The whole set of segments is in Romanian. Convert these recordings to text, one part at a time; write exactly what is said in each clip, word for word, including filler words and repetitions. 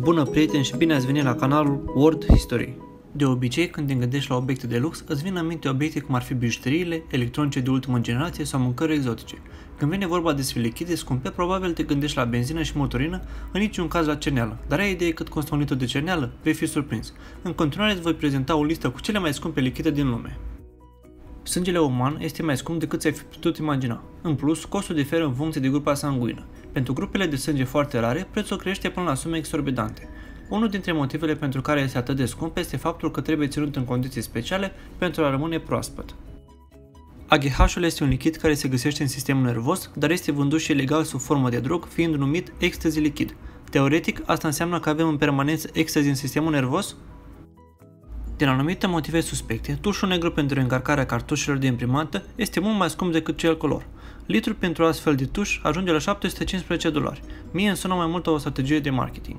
Bună prieteni și bine ați venit la canalul World History. De obicei, când te gândești la obiecte de lux, îți vin în minte obiecte cum ar fi bijuteriile, electronice de ultimă generație sau mâncări exotice. Când vine vorba despre lichide scumpe, probabil te gândești la benzină și motorină, în niciun caz la cerneală. Dar ai idee cât costă un litru de cerneală? Vei fi surprins. În continuare îți voi prezenta o listă cu cele mai scumpe lichide din lume. Sângele uman este mai scump decât ți-ai fi putut imagina. În plus, costul diferă în funcție de grupa sanguină. Pentru grupele de sânge foarte rare, prețul crește până la sume exorbitante. Unul dintre motivele pentru care este atât de scump este faptul că trebuie ținut în condiții speciale pentru a rămâne proaspăt. A G H-ul este un lichid care se găsește în sistemul nervos, dar este vândut și ilegal sub formă de drog, fiind numit ecstasy lichid. Teoretic, asta înseamnă că avem în permanență ecstasy în sistemul nervos? Din anumite motive suspecte, tușul negru pentru încărcarea cartușelor de imprimantă este mult mai scump decât cel color. Litrul pentru astfel de tuș ajunge la șapte sute cincisprezece dolari. Mie îmi sună mai mult o strategie de marketing.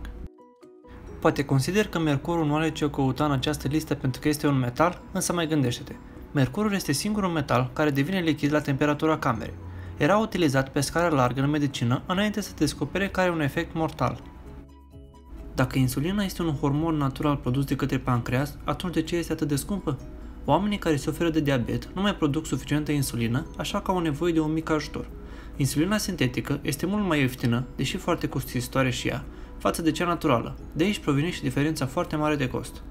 Poate consider că mercurul nu are ce căuta în această listă pentru că este un metal, însă mai gândește-te. Mercurul este singurul metal care devine lichid la temperatura camerei. Era utilizat pe scară largă în medicină înainte să descopere că are un efect mortal. Dacă insulina este un hormon natural produs de către pancreas, atunci de ce este atât de scumpă? Oamenii care suferă de diabet nu mai produc suficientă insulină, așa că au nevoie de un mic ajutor. Insulina sintetică este mult mai ieftină, deși foarte costisitoare și ea, față de cea naturală. De aici provine și diferența foarte mare de cost.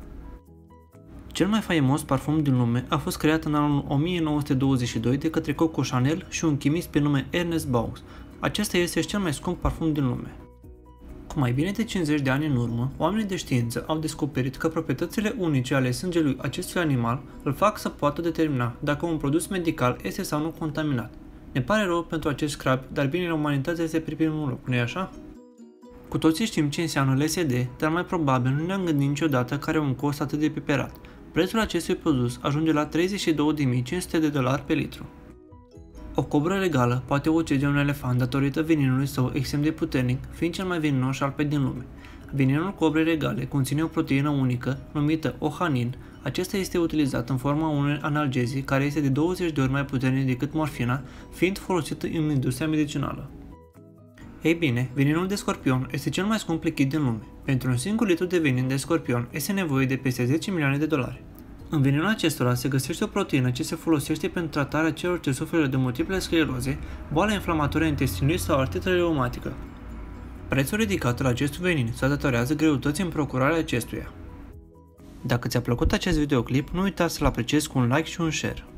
Cel mai faimos parfum din lume a fost creat în anul o mie nouă sute douăzeci și doi de către Coco Chanel și un chimist pe nume Ernest Baux. Acesta este cel mai scump parfum din lume. Cu mai bine de cincizeci de ani în urmă, oamenii de știință au descoperit că proprietățile unice ale sângelui acestui animal îl fac să poată determina dacă un produs medical este sau nu contaminat. Ne pare rău pentru acest scrap, dar binele umanității este pe primul loc, nu-i așa? Cu toții știm ce înseamnă L S D, dar mai probabil nu ne-am gândit niciodată că are un cost atât de piperat. Prețul acestui produs ajunge la treizeci și două de mii cinci sute de dolari pe litru. O cobră legală poate ucide un elefant datorită veninului său extrem de puternic, fiind cel mai veninos șarpe din lume. Veninul cobrei regale conține o proteină unică, numită ohanin. Acesta este utilizat în forma unui analgezic care este de douăzeci de ori mai puternic decât morfina, fiind folosită în industria medicinală. Ei bine, veninul de scorpion este cel mai scump lichid din lume. Pentru un singur litru de venin de scorpion este nevoie de peste zece milioane de dolari. În veninul acestora se găsește o proteină ce se folosește pentru tratarea celor ce suferă de multiple scleroze, boala inflamatorie a intestinului sau artrită reumatică. Prețul ridicat al acestui venin se datorează greutății în procurarea acestuia. Dacă ți-a plăcut acest videoclip, nu uita să-l apreciezi cu un like și un share.